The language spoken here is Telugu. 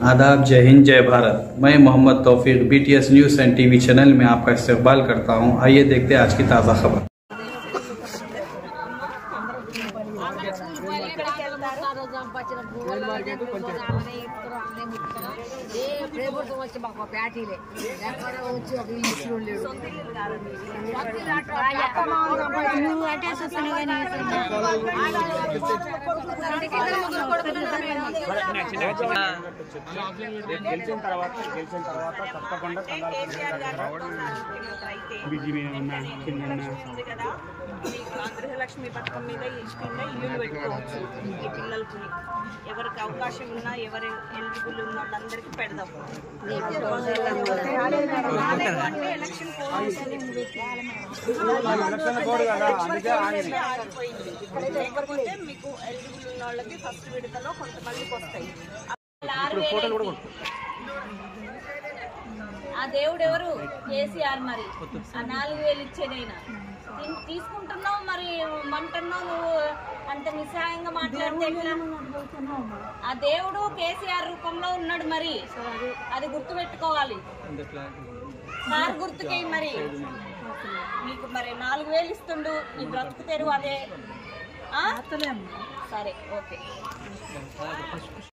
आदाब, जय हिंद, जय भारत। मैं Mohammad Taufiq BTS news and TV channel में आपका इस्तकबाल करता हूं। आइए देखते हैं आज की ताज़ा खबर। గెలిచిన తర్వాత తప్పకుండా గృహలక్ష్మి పథకం మీద ఇష్టంగా ఇల్లు పెట్టుకోవచ్చు. ఈ పిల్లలకి ఎవరికి అవకాశం ఉన్నా ఎవరు ఎలిజిబుల్ ఉన్న వాళ్ళందరికీ పెడదాం. ఎలక్షన్ లేకపోతే మీకు ఎలిజిబుల్ ఉన్న వాళ్ళకి ఫస్ట్ విడతలో కొంతమందికి వస్తాయి. ఆ దేవుడు ఎవరు? కేసీఆర్. మరి ఆ 4000 ఇచ్చేదైనా తీసుకుంటున్నావు, మరి మంటున్నావు. నువ్వు అంత నిస్సహాయంగా మాట్లాడితే ఆ దేవుడు కేసీఆర్ రూపంలో ఉన్నాడు. మరి అది గుర్తు పెట్టుకోవాలి. సార్ గుర్తుకే మరి మీకు మరి 4000 ఇస్తుండు. నీ బ్రతుకు తెరువు అదే. సరే, ఓకే.